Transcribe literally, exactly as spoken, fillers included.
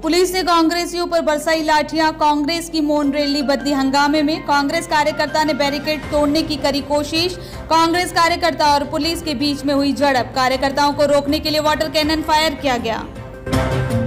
Police ने कांग्रेसियों पर बरसाई लाठियां। कांग्रेस की मौन रैली बदली हंगामे में। कांग्रेस कार्यकर्ता ने बैरिकेड तोड़ने की करी कोशिश। कांग्रेस कार्यकर्ता और पुलिस के बीच में हुई झड़प। कार्यकर्ताओं को रोकने के लिए वाटर कैनन फायर किया गया।